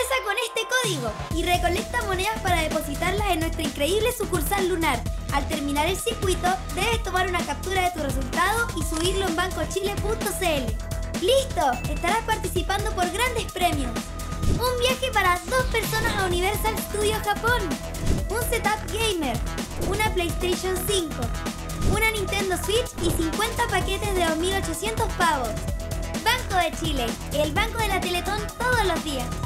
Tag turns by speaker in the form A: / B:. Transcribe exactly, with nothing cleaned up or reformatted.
A: Ingresa con este código y recolecta monedas para depositarlas en nuestra increíble sucursal lunar. Al terminar el circuito, debes tomar una captura de tu resultado y subirlo en bancochile punto c l. ¡Listo! Estarás participando por grandes premios. Un viaje para dos personas a Universal Studios Japón. Un setup gamer. Una PlayStation cinco. Una Nintendo Switch y cincuenta paquetes de dos mil ochocientos pavos. Banco de Chile, el banco de la Teletón todos los días.